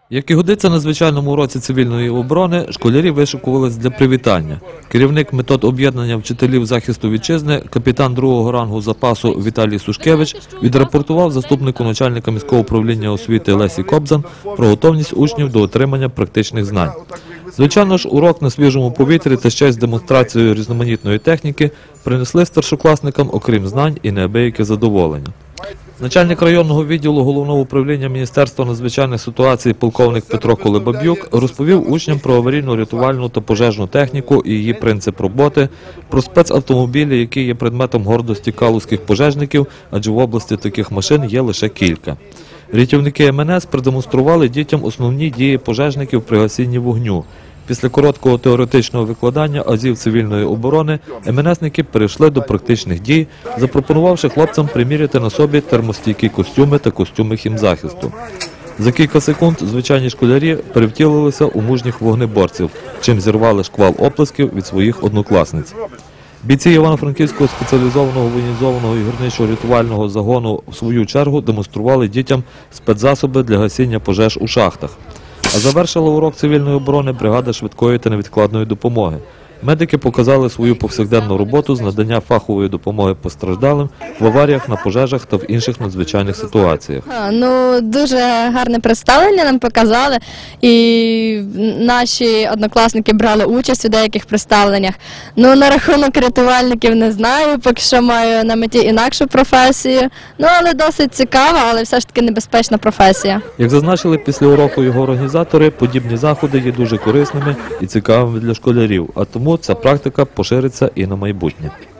Як і годиться на звичайному уроці цивільної оборони, школярі вишикувались для привітання. Керівник метод об'єднання вчителів захисту вітчизни, капітан другого рангу запасу Віталій Сушкевич відрапортував заступнику начальника міського управління освіти Лесі Кобзан про готовність учнів до отримання практичних знань. Звичайно ж, урок на свіжому повітрі та ще й з демонстрацією різноманітної техніки принесли старшокласникам, окрім знань, і неабияке задоволення. Начальник районного відділу Головного управління Міністерства надзвичайних ситуацій полковник Петро Колебаб'юк розповів учням про аварійно-рятувальну та пожежну техніку і її принцип роботи, про спецавтомобілі, які є предметом гордості калузьких пожежників, адже в області таких машин є лише кілька. Рятівники МНС продемонстрували дітям основні дії пожежників при гасінні вогню. Після короткого теоретичного викладання азів цивільної оборони МНСники перейшли до практичних дій, запропонувавши хлопцям приміряти на собі термостійкі костюми та костюми хімзахисту. За кілька секунд звичайні школярі перевтілилися у мужніх вогнеборців, чим зірвали шквал оплесків від своїх однокласниць. Бійці Івано-Франківського спеціалізованого воєнізованого і гірничо-рятувального загону в свою чергу демонстрували дітям спецзасоби для гасіння пожеж у шахтах. А завершила урок цивільної оборони бригада швидкої та невідкладної допомоги. Медики показали свою повсякденну роботу з надання фахової допомоги постраждалим в аваріях, на пожежах та в інших надзвичайних ситуаціях. Дуже гарне представлення нам показали, і наші однокласники брали участь у деяких представленнях. На рахунок рятувальників не знаю, поки що маю на меті інакшу професію. Але досить цікава, але все ж таки небезпечна професія. Як зазначили після уроку його організатори, подібні заходи є дуже корисними і цікавими для школярів, а тому ця практика пошириться і на майбутнє.